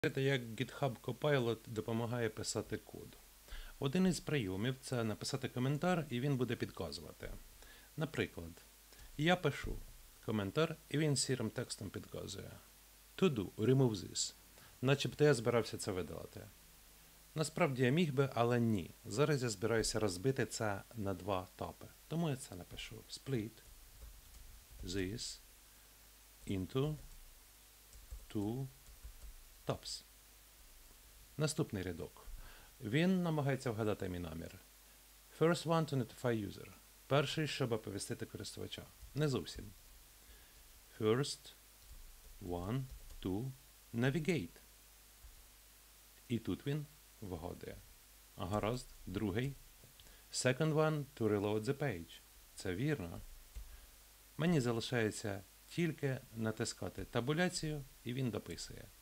Як GitHub Copilot допомагає писати код. Один із прийомів – це написати коментар, і він буде підказувати. Наприклад, я пишу коментар, і він сірим текстом підказує. To do, remove this. Начебто я збирався це видалити. Насправді я міг би, але ні. Зараз я збираюся розбити це на два етапи. Тому я це напишу. Split this into two tops. Наступний рядок. Він намагається вгадати мій намір. First one to notify user. Перший, щоб оповістити користувача. Не зовсім. First one to navigate. І тут він вгадує. Гаразд. Другий. Second one to reload the page. Це вірно. Мені залишається тільки натискати табуляцію, і він дописує.